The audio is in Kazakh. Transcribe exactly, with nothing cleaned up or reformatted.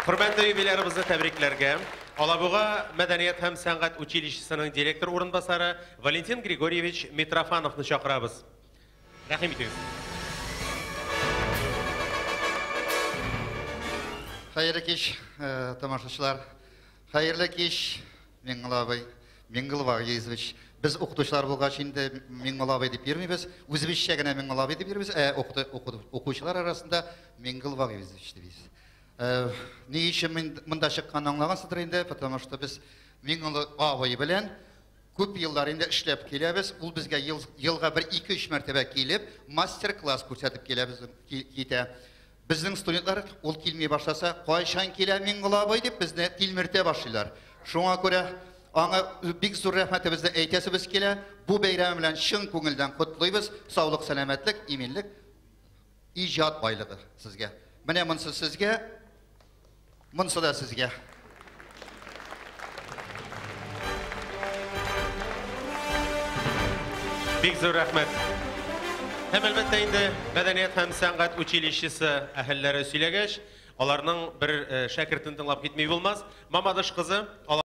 Hürmetli üyelerimizi tebriklerge. Alabuğa Medeniyet hem Sanat Училищесінің директор орынбасары Валентин Григорьевич Митрофановны шақырабыз. Рахим етіңіз. Hayırlı kеш, тамашашылар. Hayırlı kеш, Меңғылабай, Меңғылбай Езович. Biz оқытушылар болғаш енді Меңғылабай деп бермейміз. Өзбекше ғана Меңғылабай деп бермейміз. Оқушылар арасында Меңғылбай Езович деп бермейміз. Не үшін мұнда шыққан аңлағансыздар енді, потому что біз Меңғылбай білен көп елдар енді ішлеп келеміз. Ол бізге елға бір екі-үш мәртебе келіп, мастер-класс көрсетіп келеміз кейте. Біздің студенттер ол келмей башласа, қойшан келе Меңғылбай деп бізді телмірте башлайлар. Шоңа көре аңа бик зор рәхмәтебезне әйтәсебез келе, бу бәйрәм белән шын күңелдән котлыйбыз. Саулык, сәламәтлек, иминлек, иҗат байлыгы сезгә. Менә монсы сезгә, монсы да сезгә. Бик зур рәхмәт. Һәм әлбәттә инде Мәдәният һәм сәнгать училищесы әһелләре сөйләгәч, аларның бер шәкертен тыңлап китмей булмас. Мамадыш кызы